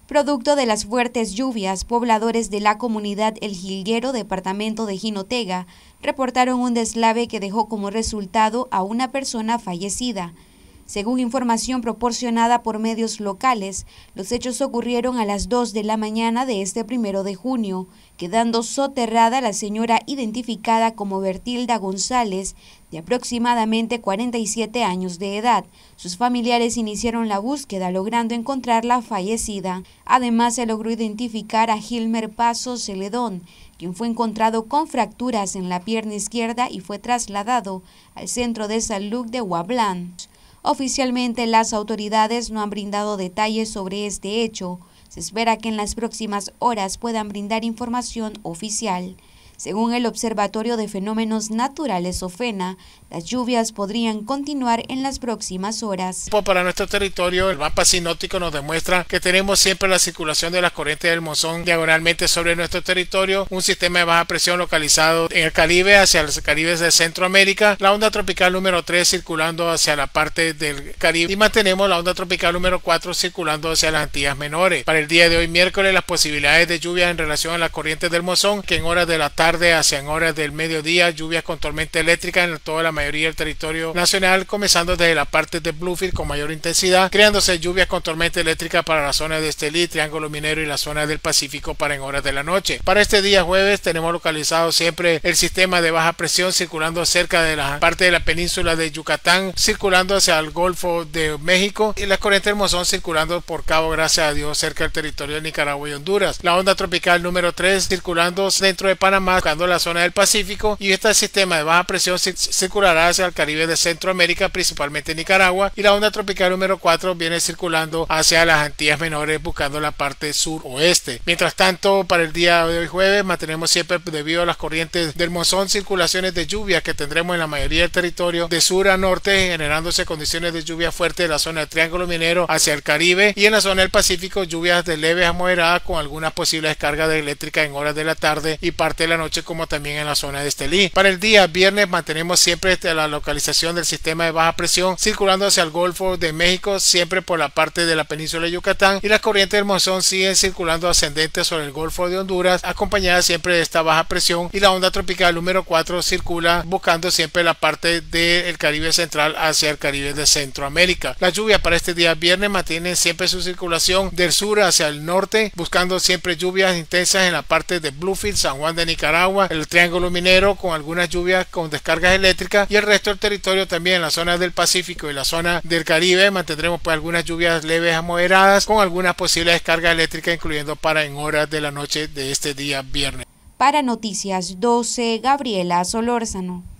Producto de las fuertes lluvias, pobladores de la comunidad El Jilguero, departamento de Jinotega, reportaron un deslave que dejó como resultado a una persona fallecida. Según información proporcionada por medios locales, los hechos ocurrieron a las 2 de la mañana de este 1 de junio, quedando soterrada la señora identificada como Bertilda González, de aproximadamente 47 años de edad. Sus familiares iniciaron la búsqueda, logrando encontrarla fallecida. Además, se logró identificar a Gilmer Paso Celedón, quien fue encontrado con fracturas en la pierna izquierda y fue trasladado al Centro de Salud de Huablán. Oficialmente, las autoridades no han brindado detalles sobre este hecho. Se espera que en las próximas horas puedan brindar información oficial. Según el Observatorio de Fenómenos Naturales OFENA, las lluvias podrían continuar en las próximas horas. Para nuestro territorio, el mapa sinóptico nos demuestra que tenemos siempre la circulación de las corrientes del monzón diagonalmente sobre nuestro territorio, un sistema de baja presión localizado en el Caribe, hacia los Caribes de Centroamérica, la onda tropical número 3 circulando hacia la parte del Caribe y mantenemos la onda tropical número 4 circulando hacia las Antillas Menores. Para el día de hoy, miércoles, las posibilidades de lluvia en relación a las corrientes del monzón, que en horas de la tarde hacia en horas del mediodía, lluvias con tormenta eléctrica en toda la mayoría del territorio nacional, comenzando desde la parte de Bluefield con mayor intensidad, creándose lluvias con tormenta eléctrica para la zona de Estelí, Triángulo Minero y la zona del Pacífico para en horas de la noche. Para este día jueves tenemos localizado siempre el sistema de baja presión circulando cerca de la parte de la península de Yucatán, circulando hacia el Golfo de México y las corrientes del monzón circulando por Cabo, gracias a Dios, cerca del territorio de Nicaragua y Honduras. La onda tropical número 3 circulando dentro de Panamá, buscando la zona del Pacífico, y este sistema de baja presión circulará hacia el Caribe de Centroamérica, principalmente Nicaragua, y la onda tropical número 4 viene circulando hacia las Antillas Menores buscando la parte suroeste. Mientras tanto, para el día de hoy jueves mantenemos siempre, debido a las corrientes del monzón, circulaciones de lluvia que tendremos en la mayoría del territorio de sur a norte, generándose condiciones de lluvia fuerte en la zona del Triángulo Minero hacia el Caribe, y en la zona del Pacífico lluvias de leves a moderadas con algunas posibles descargas de eléctrica en horas de la tarde y parte de la noche, como también en la zona de Estelí. Para el día viernes mantenemos siempre la localización del sistema de baja presión circulando hacia el Golfo de México, siempre por la parte de la península de Yucatán, y las corrientes del monzón siguen circulando ascendentes sobre el Golfo de Honduras, acompañadas siempre de esta baja presión, y la onda tropical número 4 circula buscando siempre la parte del Caribe central hacia el Caribe de Centroamérica. Las lluvias para este día viernes mantienen siempre su circulación del sur hacia el norte, buscando siempre lluvias intensas en la parte de Bluefield, San Juan de Nicaragua, el Triángulo Minero, con algunas lluvias con descargas eléctricas, y el resto del territorio también en la zona del Pacífico y la zona del Caribe mantendremos pues algunas lluvias leves a moderadas con algunas posibles descargas eléctricas, incluyendo para en horas de la noche de este día viernes. Para Noticias 12, Gabriela Solórzano.